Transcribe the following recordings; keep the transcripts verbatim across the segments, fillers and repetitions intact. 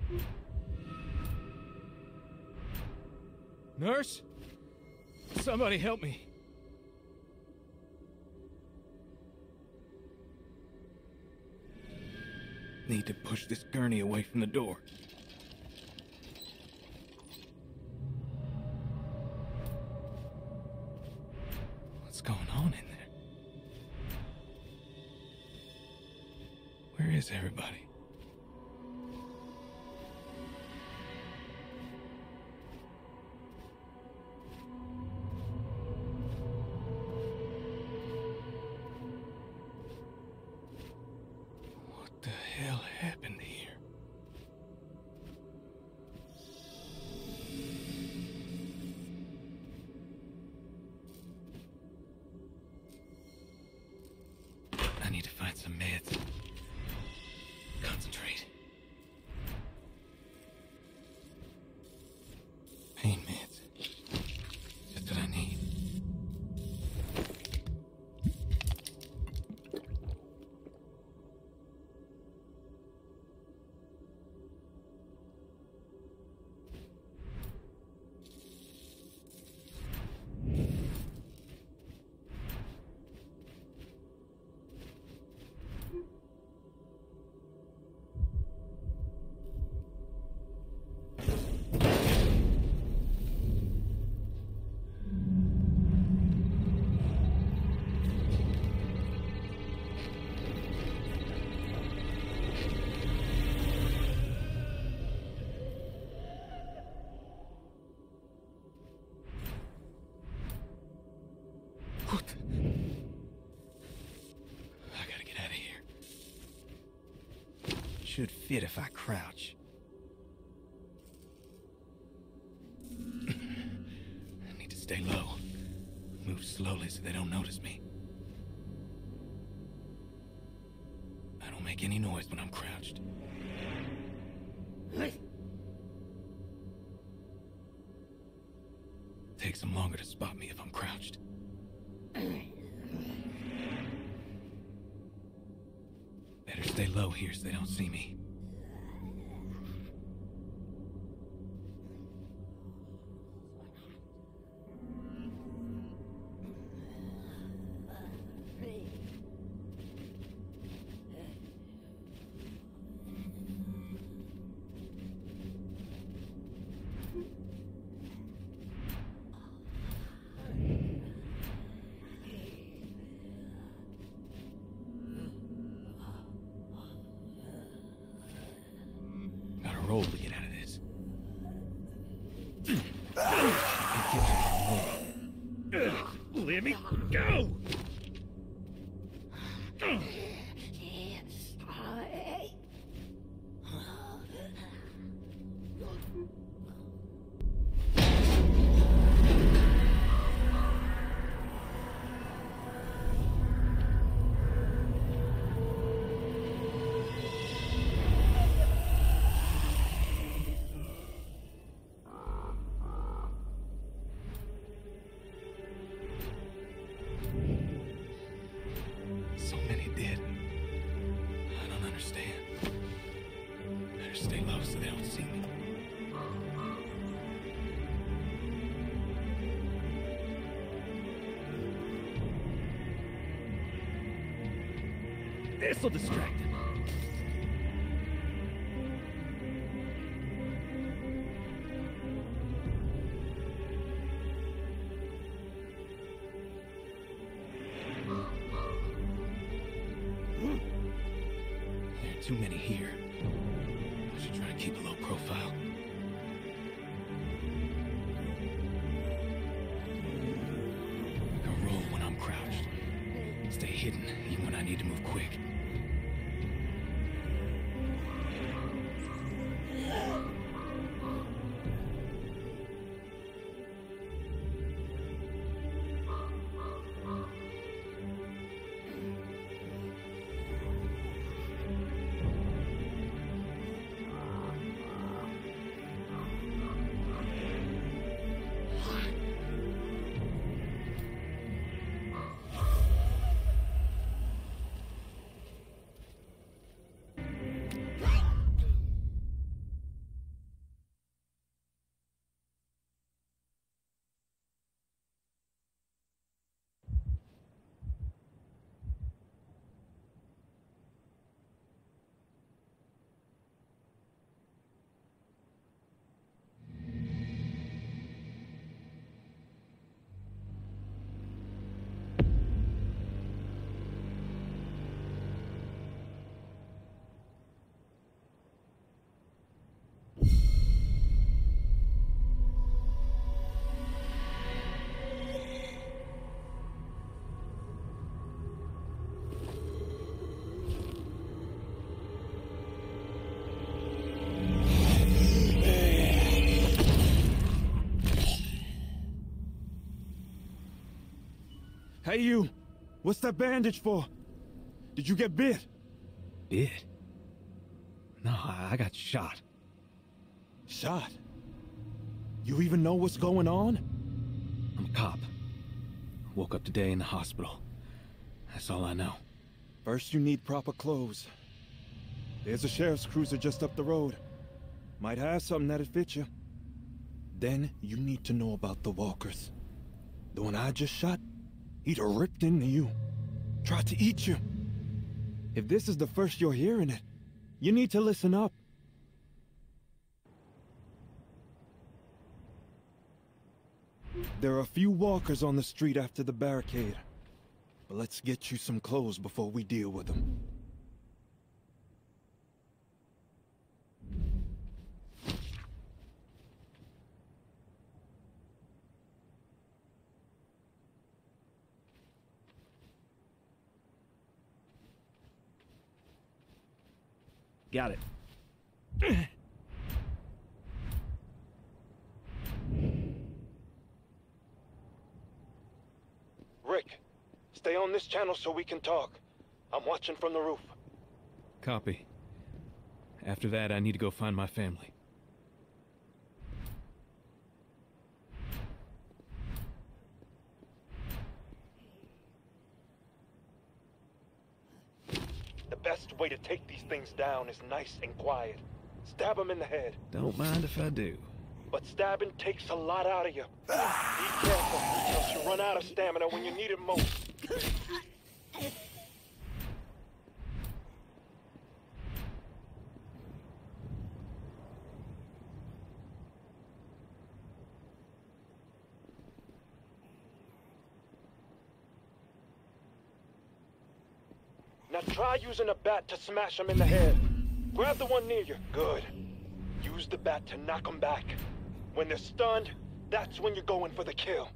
Nurse? Somebody help me. Need to push this gurney away from the door. What's going on in there? Where is everybody? What the hell happened here? I need to find some meds. Concentrate. Pain meds. Just what I need. What the? I gotta get out of here. Should fit if I crouch. I need to stay low. Move slowly so they don't notice me. I don't make any noise when I'm crouched. Takes them longer to spot me if I'm crouched. Better stay low here so they don't see me. Roll to get out of this. Let me go! So many dead. I don't understand. Better stay low so they don't see me. This'll distract him. There are too many here. I should try and keep a low profile. I can roll when I'm crouched. Stay hidden even when I need to move quick. Hey, you! What's that bandage for? Did you get bit? Bit? No, I I got shot. Shot? You even know what's going on? I'm a cop. Woke up today in the hospital. That's all I know. First, you need proper clothes. There's a sheriff's cruiser just up the road. Might have something that'd fit you. Then, you need to know about the walkers. The one I just shot, he'd have ripped into you. Tried to eat you. If this is the first you're hearing it, you need to listen up. There are a few walkers on the street after the barricade. But let's get you some clothes before we deal with them. Got it. Rick, stay on this channel so we can talk. I'm watching from the roof. Copy. After that, I need to go find my family. The best way to take these things down is nice and quiet. Stab them in the head. Don't mind if I do. But stabbing takes a lot out of you. Be careful, else you run out of stamina when you need it most. Now try using a bat to smash them in the head. Grab the one near you. Good. Use the bat to knock them back. When they're stunned, that's when you're going for the kill.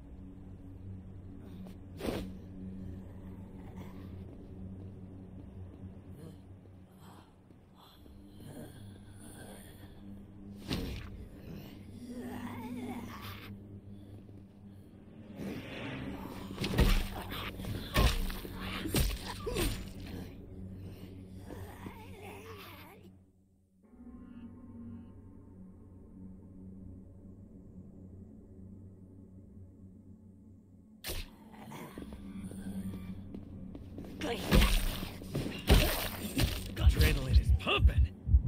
Adrenaline is pumping.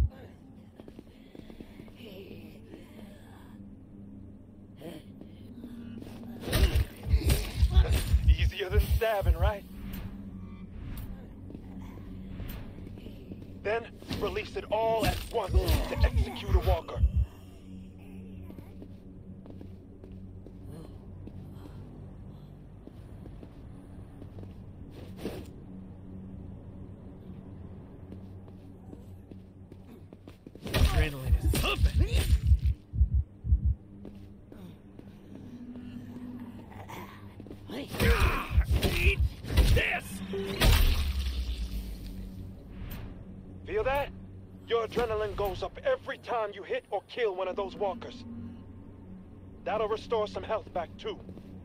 Easier than stabbing, right? Then, release it all at once to execute a walker. Adrenaline is pumping. Eat this! Feel that? Your adrenaline goes up every time you hit or kill one of those walkers. That'll restore some health back too.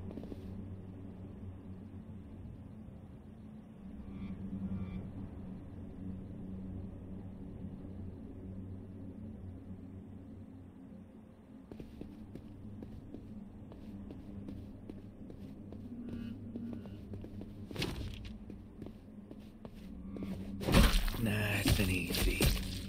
Nice and easy.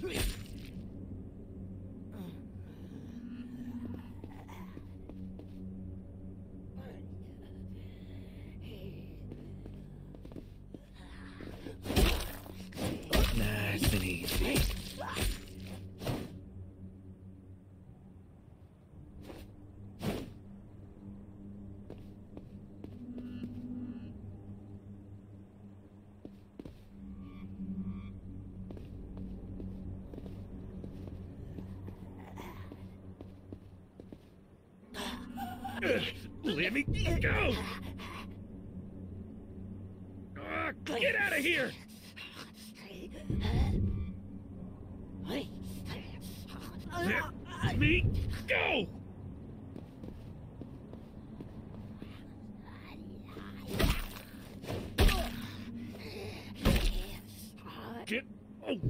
Nice and easy. Let me go! Uh, get out of here! Let me go!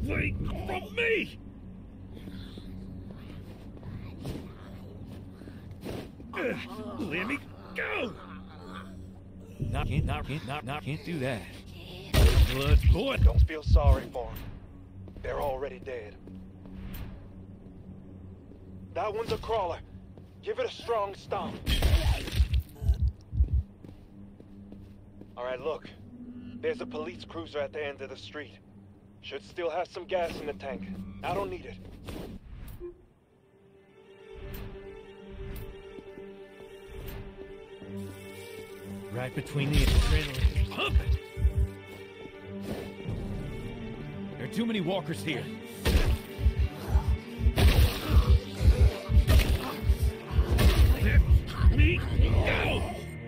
away from me! Ugh, let me go! Not, can't, not, can't, not, not, can't do that. Blood, boy! Don't feel sorry for them. They're already dead. That one's a crawler. Give it a strong stomp. All right, look. There's a police cruiser at the end of the street. Should still have some gas in the tank. I don't need it. Right between the adrenaline pumping. There are too many walkers here. Let me go!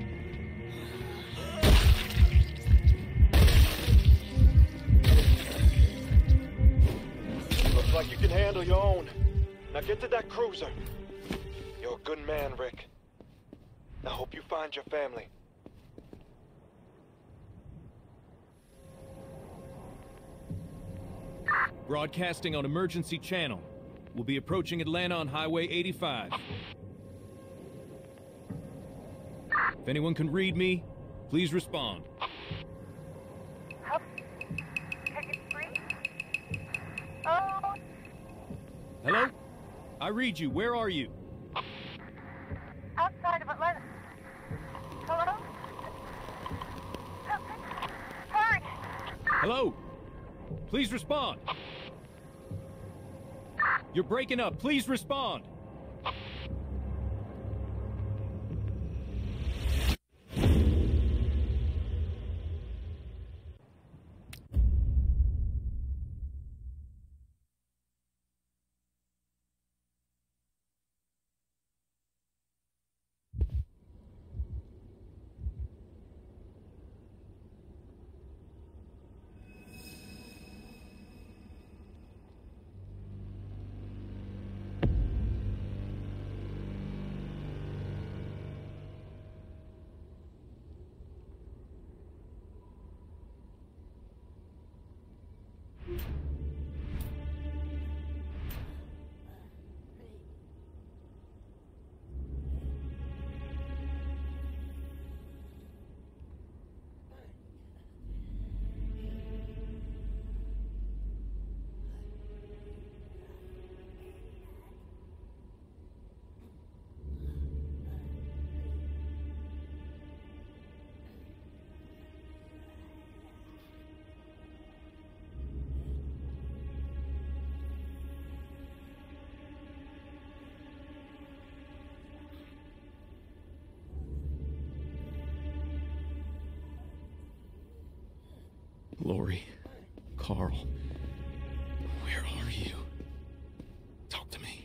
Looks like you can handle your own. Now get to that cruiser. You're a good man, Rick. I hope you find your family. Broadcasting on emergency channel. We'll be approaching Atlanta on Highway eighty-five. If anyone can read me, please respond. Oh. Hello? I read you. Where are you? Outside of Atlanta. Hello? Hurry! Hello? Please respond. You're breaking up. Please respond. Lori, Carl, where are you? Talk to me.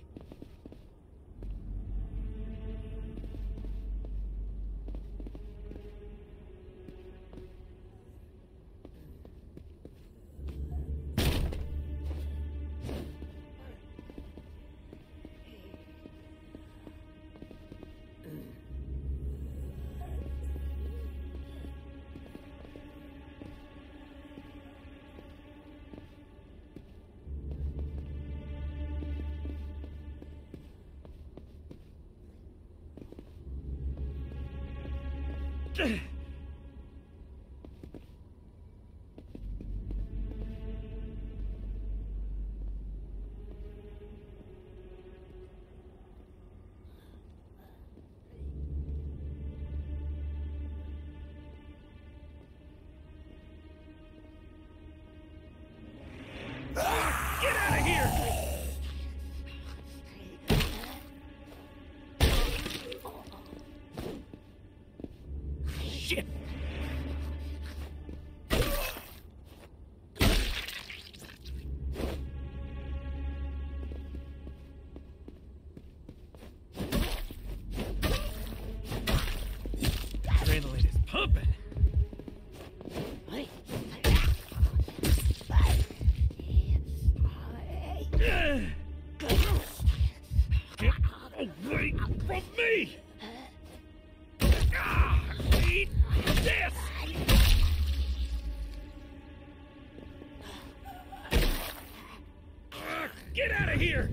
Get out of here! Shit! Adrenaline is pumping. Get away from me! Ah, eat this! here!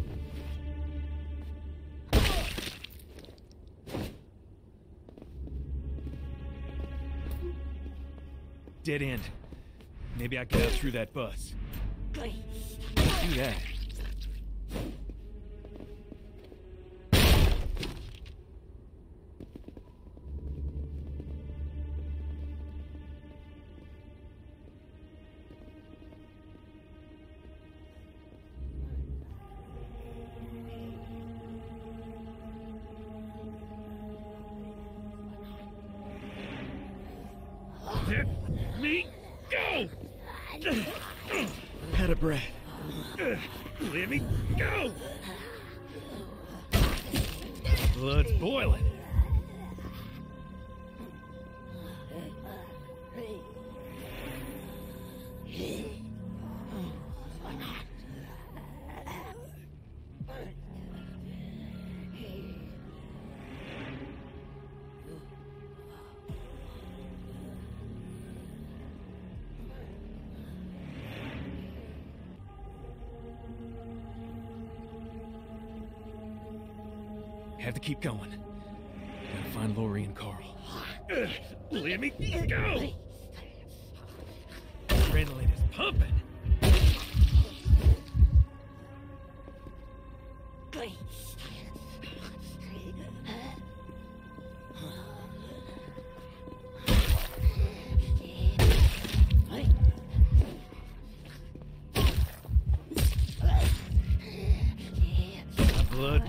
Dead end. Maybe I can get out through that bus. Do that. Let me go! Out of breath. Let me go! Blood's boiling. Have to keep going. Gotta find Lori and Carl. Let me go! Adrenaline is pumping. My blood.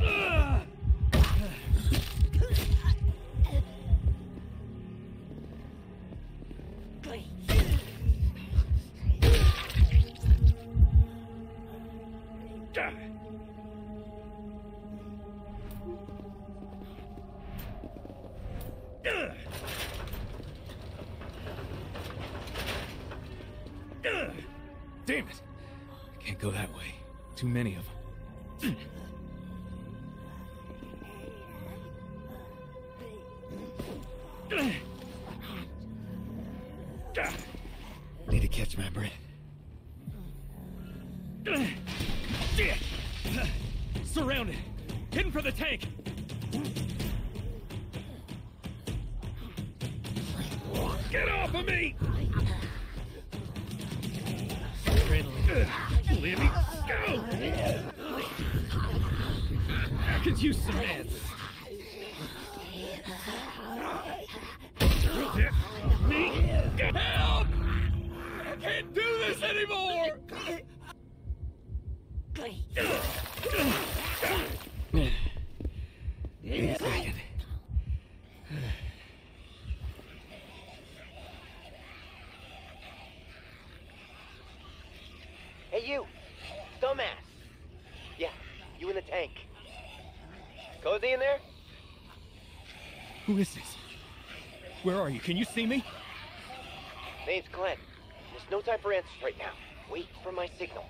Damn it! I can't go that way. Too many of them. Need to catch my breath. Shit! Surrounded! Heading for the tank! Get off of me! Adrenaline. Let me go! I could use some meds. Let me go! Help! I can't do this anymore! Wait a second. Hey, you! Dumbass! Yeah, you in the tank. Cozy in there? Who is this? Where are you? Can you see me? Name's Glenn. There's no time for answers right now. Wait for my signal.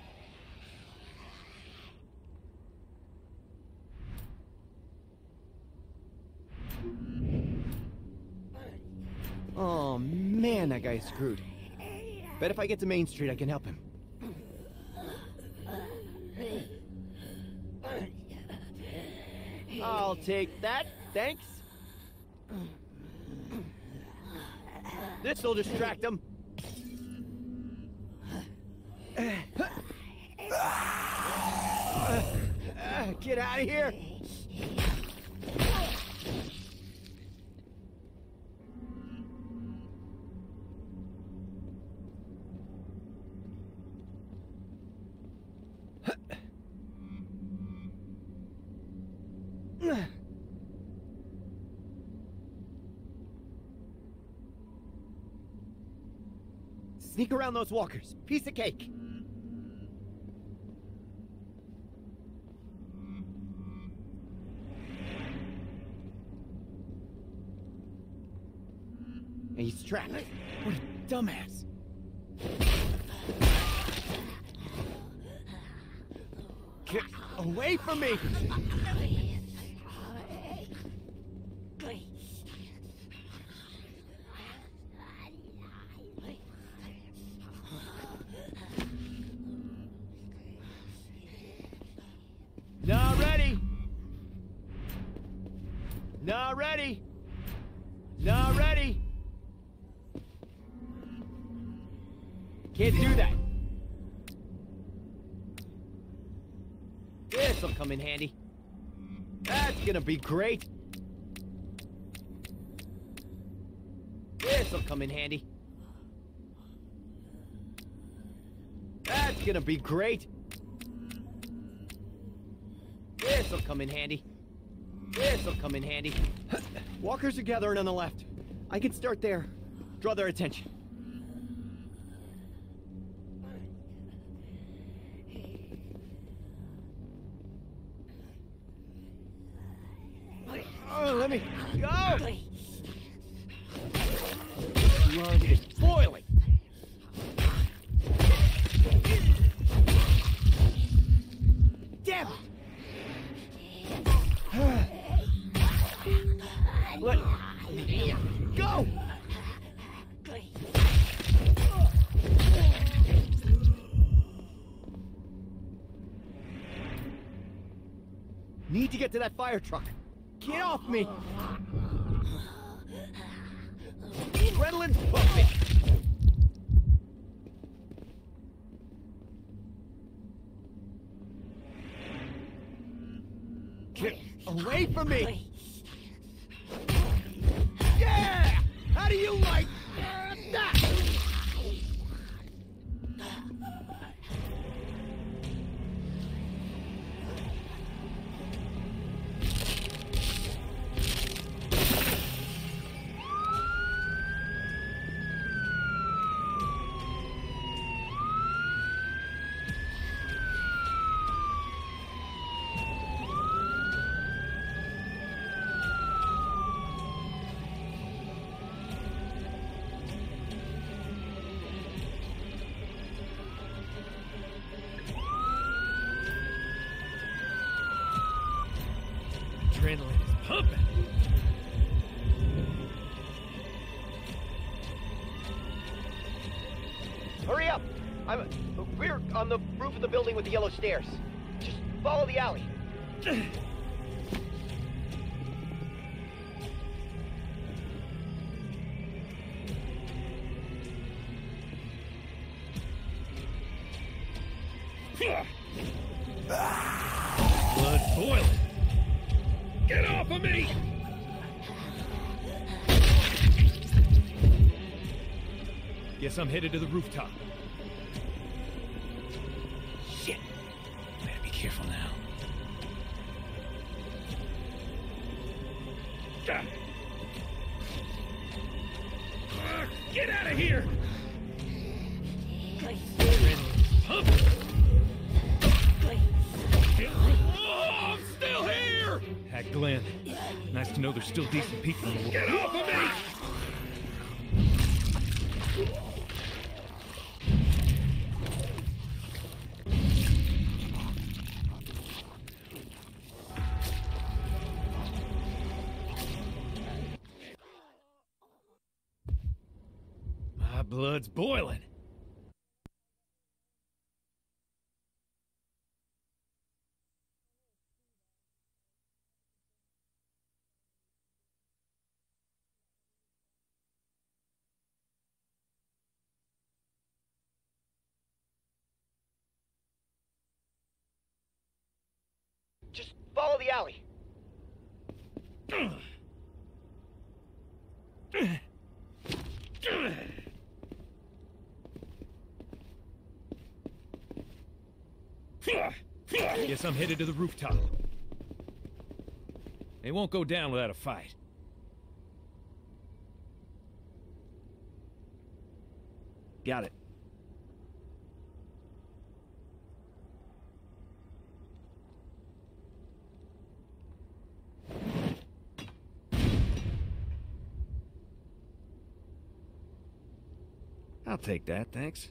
Oh man, that guy's screwed. Bet if I get to Main Street, I can help him. I'll take that, thanks. This'll distract him. Get out of here! Sneak around those walkers. Piece of cake. He's trapped. What a dumbass. Get away from me! Not ready. Not ready. Can't do that. This'll come in handy. That's gonna be great. This'll come in handy. That's gonna be great. This'll come in handy. This'll come in handy. Walkers are gathering on the left. I can start there. Draw their attention. Oh, let me go! Blood is boiling! Damn it! Let me go! Need to get to that fire truck. Get off me! Adrenaline's pumping! Get away from me! Yeah! How do you like uh, that? Adrenaline is pumping. Hurry up! I'm. We're on the roof of the building with the yellow stairs. Just follow the alley. Blood boiling. Get off of me! Guess I'm headed to the rooftop. Shit. Better be careful now. Ah. Ah, get out of here! Adrenaline's pumping. Oh, I'm still here! Hack Glenn. Nice to know there's still decent people in the world. Get off of me! My blood's boiling. Just follow the alley. Guess I'm headed to the rooftop. It won't go down without a fight. Got it. I'll take that, thanks.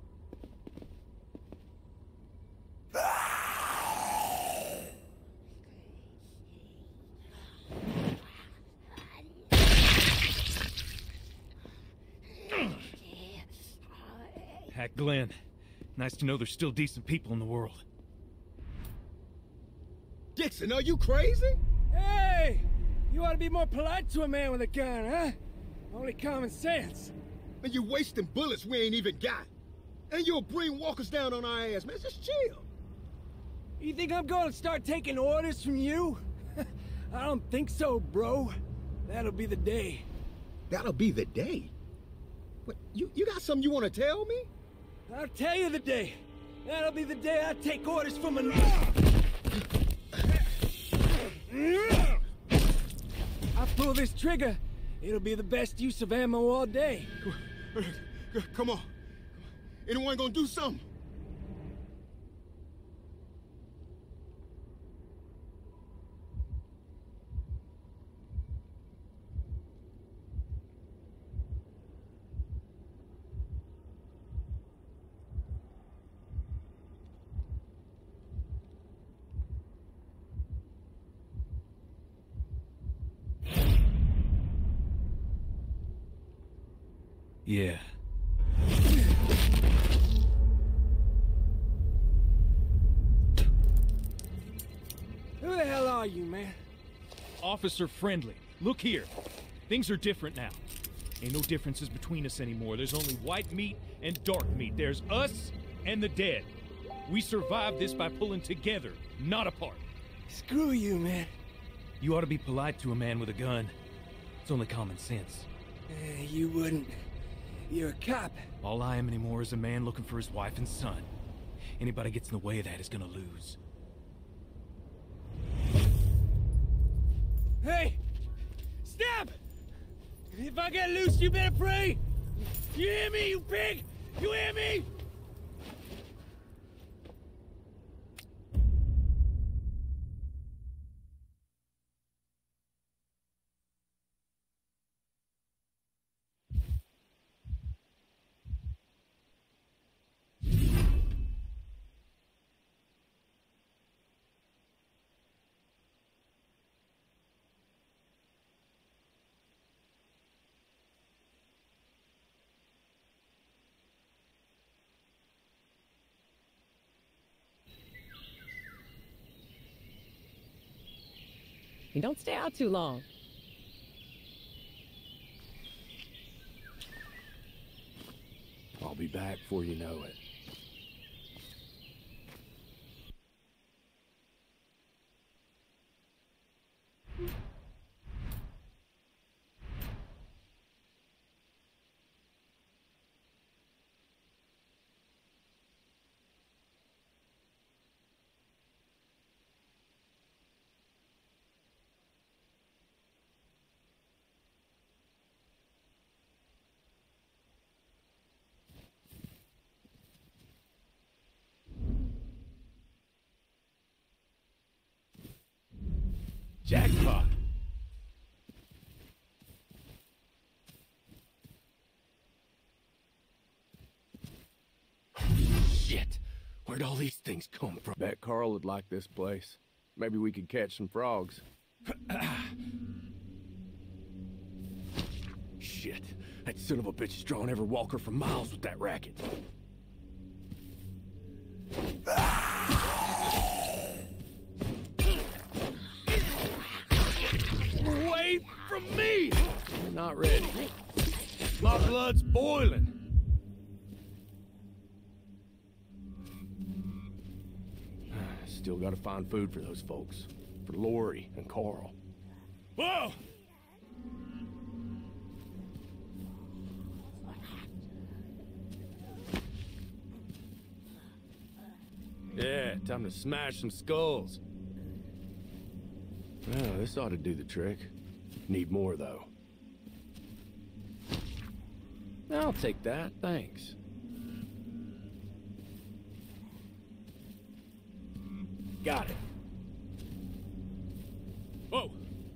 Hack Glenn. Nice to know there's still decent people in the world. Dixon, are you crazy? Hey! You ought to be more polite to a man with a gun, huh? Only common sense. And you're wasting bullets we ain't even got. And you'll bring walkers down on our ass, man. Just chill. You think I'm going to start taking orders from you? I don't think so, bro. That'll be the day. That'll be the day? What, you, you got something you want to tell me? I'll tell you the day. That'll be the day I take orders from a... I pull this trigger, it'll be the best use of ammo all day. Come on. Anyone gonna do something? Yeah. Who the hell are you, man? Officer Friendly. Look here. Things are different now. Ain't no differences between us anymore. There's only white meat and dark meat. There's us and the dead. We survived this by pulling together, not apart. Screw you, man. You ought to be polite to a man with a gun. It's only common sense. Uh, you wouldn't. You're a cop. All I am anymore is a man looking for his wife and son. Anybody gets in the way of that is gonna lose. Hey! Stop! If I get loose, you better pray! You hear me, you pig? You hear me? You don't stay out too long. I'll be back before you know it. Jackpot! Shit! Where'd all these things come from? Bet Carl would like this place. Maybe we could catch some frogs. Shit! That son of a bitch is drawing every walker for miles with that racket. Away from me! You're not ready. My blood's boiling. Still gotta find food for those folks. For Lori and Carl. Whoa! Yeah, time to smash some skulls. Oh, this ought to do the trick. Need more, though. I'll take that, thanks. Got it. Whoa!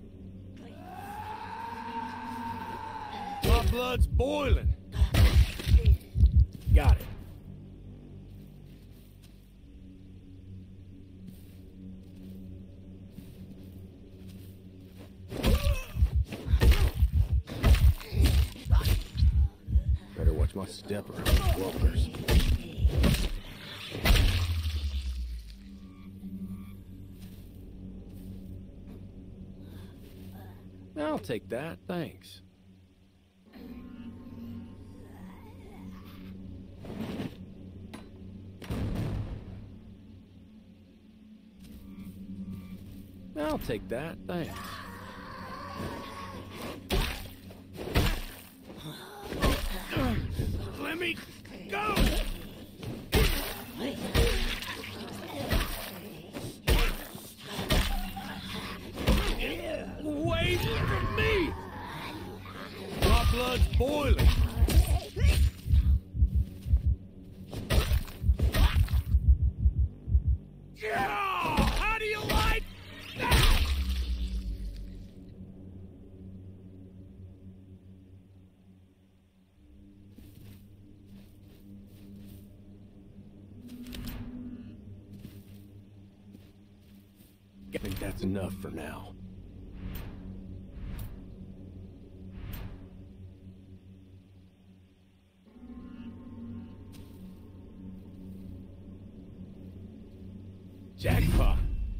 My blood's boiling. Got it. Better watch my step around these walkers. I'll take that, thanks. I'll take that, thanks. Let me go! Away from me! My blood's boiling. Yeah! How do you like that? I think that's enough for now. Jackpot.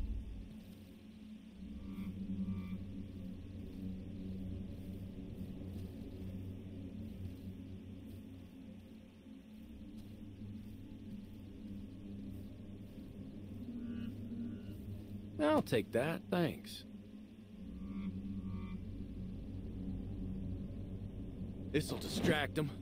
I'll take that, thanks. This'll distract them.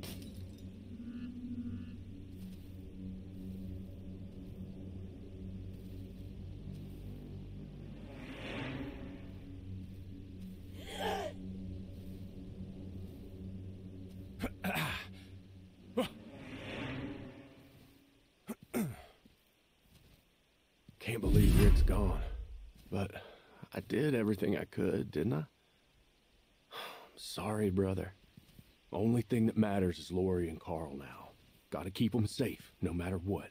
Can't believe Rick's gone. But I did everything I could, didn't I? I'm sorry, brother. Only thing that matters is Lori and Carl now. Gotta keep them safe, no matter what.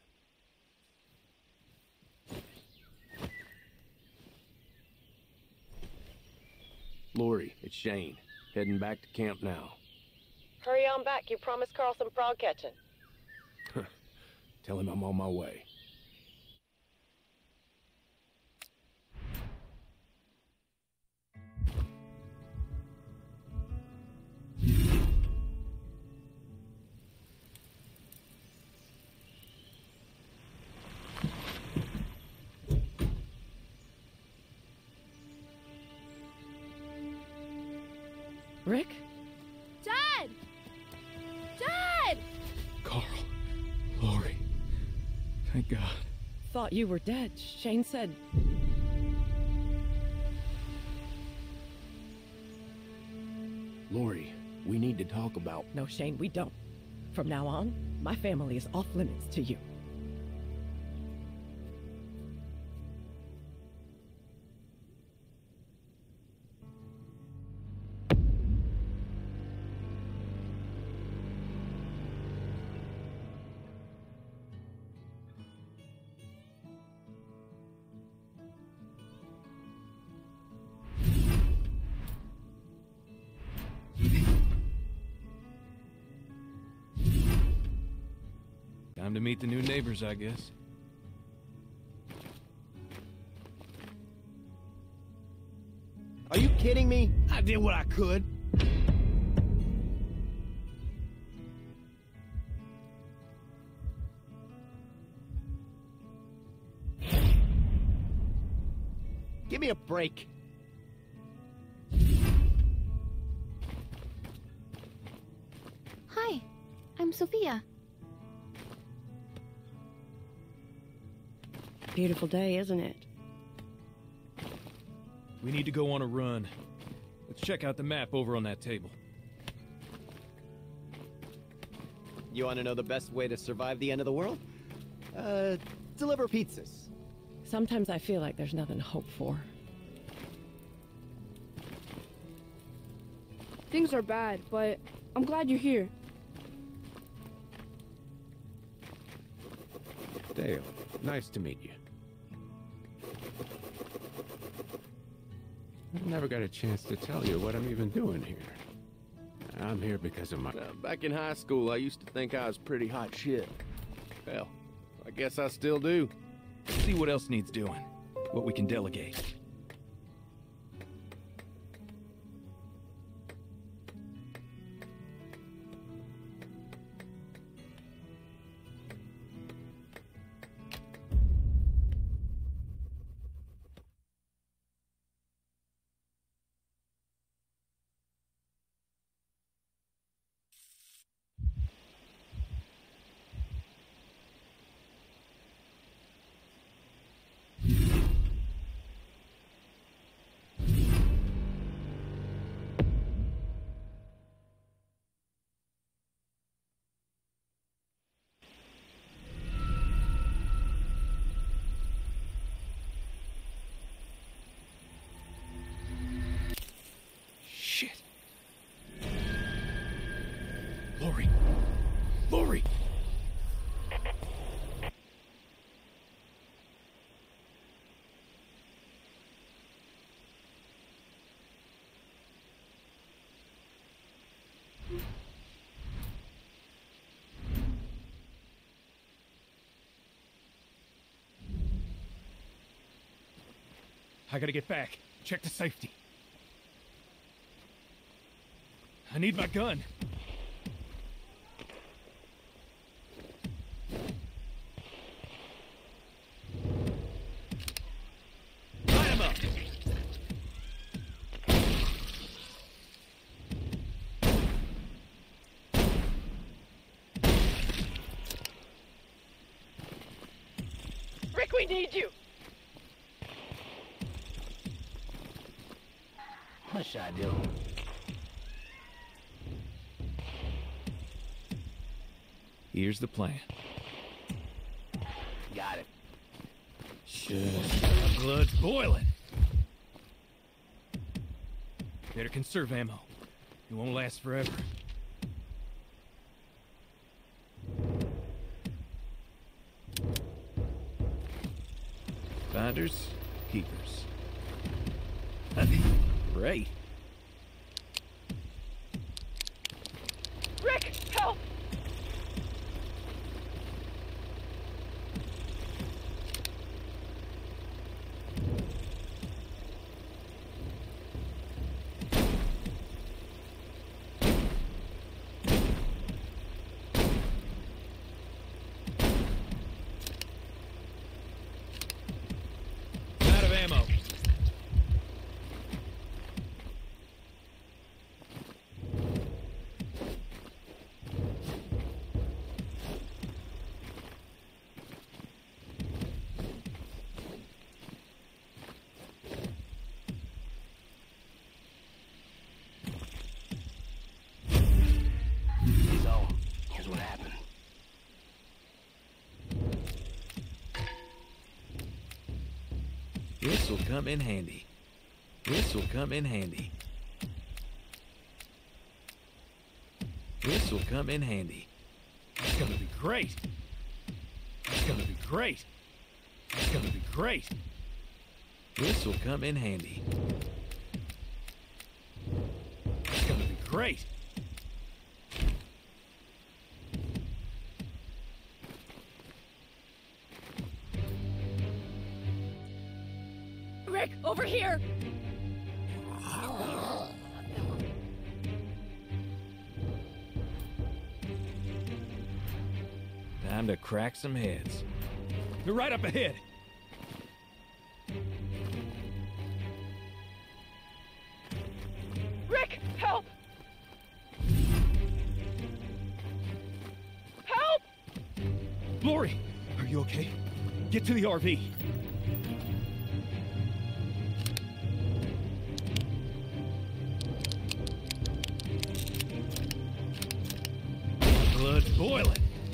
Lori, it's Shane. Heading back to camp now. Hurry on back. You promised Carl some frog catching. Tell him I'm on my way. Rick? Dad! Dad! Carl. Lori. Thank God. Thought you were dead. Shane said... Lori, we need to talk about... No, Shane, we don't. From now on, my family is off limits to you. Time to meet the new neighbors, I guess. Are you kidding me? I did what I could. Give me a break. Hi, I'm Sophia. Beautiful day, isn't it? We need to go on a run. Let's check out the map over on that table. You want to know the best way to survive the end of the world? Uh, deliver pizzas. Sometimes I feel like there's nothing to hope for. Things are bad, but I'm glad you're here. Dale, nice to meet you. I never got a chance to tell you what I'm even doing here. I'm here because of my... Uh, back in high school, I used to think I was pretty hot shit. Hell, I guess I still do. See what else needs doing. What we can delegate. I gotta get back. Check the safety. I need my gun. Line him up. Rick, we need you! What should I do? Here's the plan. Got it. Shush. My blood's boiling. Better conserve ammo. It won't last forever. Finders, keepers. Great. Rick, help! Out of ammo. So, here's what happened. This'll come in handy. This'll come in handy. This'll come in handy. It's gonna be great. It's gonna be great. It's gonna be great. This'll come in handy. It's gonna be great. Rick, over here! Time to crack some heads. They're right up ahead. Rick, help! Help! Lori, are you okay? Get to the R V. Blood's boiling.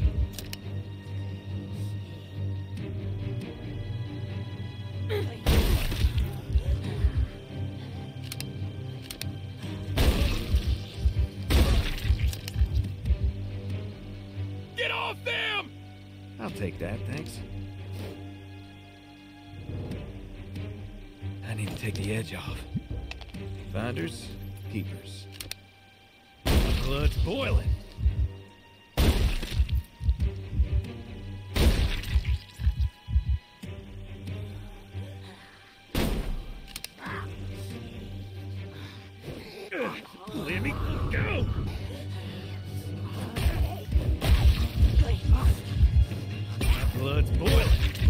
Get off them! I'll take that, thanks. I need to take the edge off. Finders, keepers. Blood's boiling. Let me go! My blood's boiling.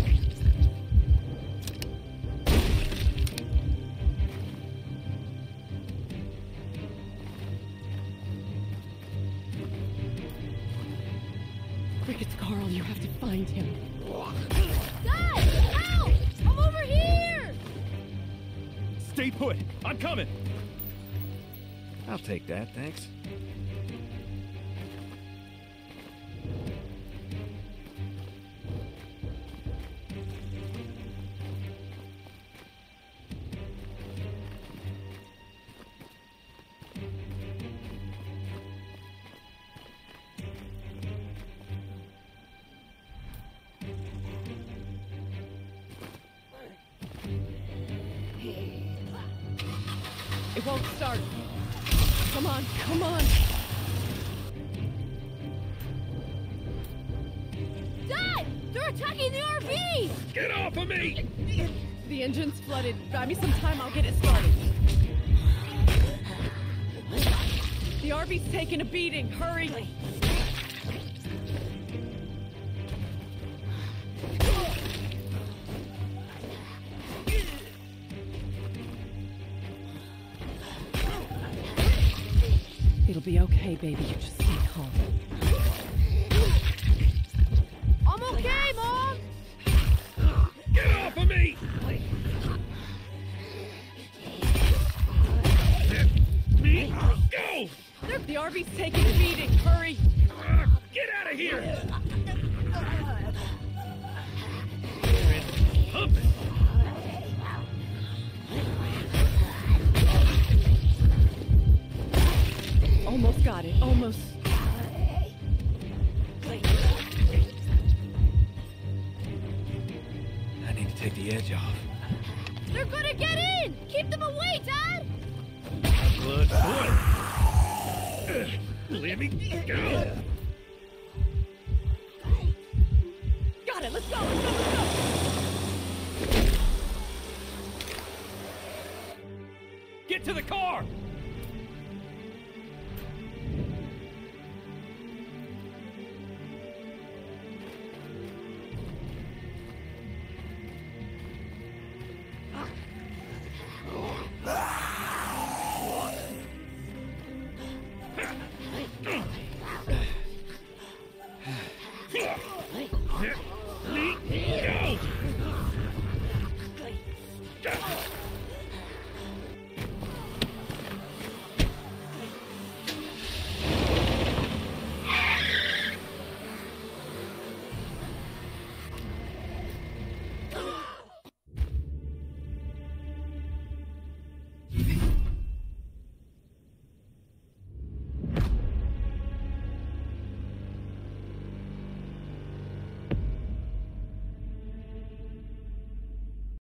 Rick, it's Carl. You have to find him. Dad! Help! I'm over here! Stay put. I'm coming. I'll take that, thanks. It won't start. Come on, come on. Dad! They're attacking the R V! Get off of me! The, The engine's flooded. Grab me some time, I'll get it started. The R V's taking a beating. Hurry! It'll be okay, baby. You just stay calm. I'm okay, Mom! Get off of me! Me? Go! The R V's taking a beating. Hurry! Uh, get out of here! Pump it! Almost got it. Almost. I need to take the edge off. They're gonna get in! Keep them away, Dad! Blood, blood! Let me go! Got it! Let's go! Let's go! Let's go! Get to the car!